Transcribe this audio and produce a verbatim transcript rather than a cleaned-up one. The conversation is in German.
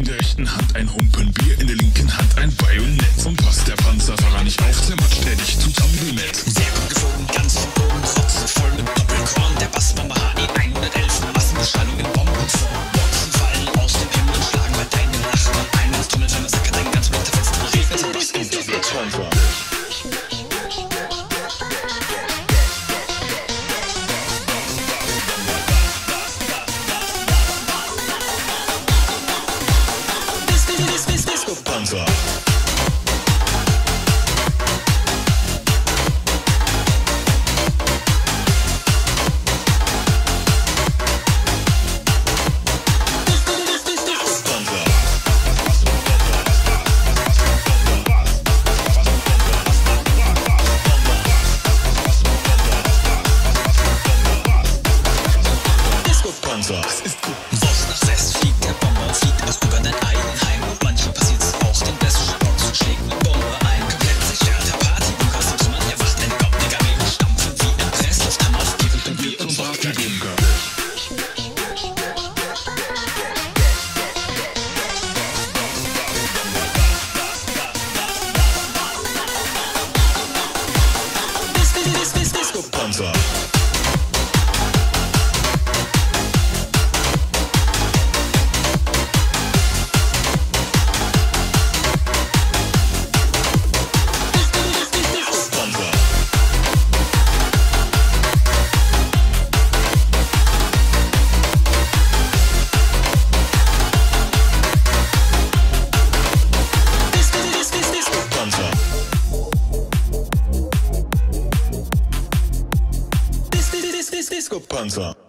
In der rechten Hand ein Humpen Bier, in der linken Hand ein Bajonett. Und passt der Panzer daran nicht auf, zermatscht er dich zu Tafelmett. Sehr gut geflogen, ganz vom Boden, Rotze voll mit Doppelkorn. Der Bassbomber H E hundertelf, Massenbeschallungen, Bomben vor. Boxen fallen aus dem Himmel und schlagen bei deinen Nachbarn ein. Das Tunnel seiner Sacker, dein ganz Blut zerfetzt. Regnet zum Bass und das wird Panzer. Panzer. Das ist gut. Wost nach West fliegt der Bomber, fliegt auch über dein Eigenheim. Und manchmal passiert's auch den besten Box und schlägt eine Bombe ein. Komplett zerstörter Partybunker, so man erwacht ein Gaudiger Regen, stampfen wie im Presslufthammer auf Gift und Bier und Wodka. Panzer. Disco Panzer.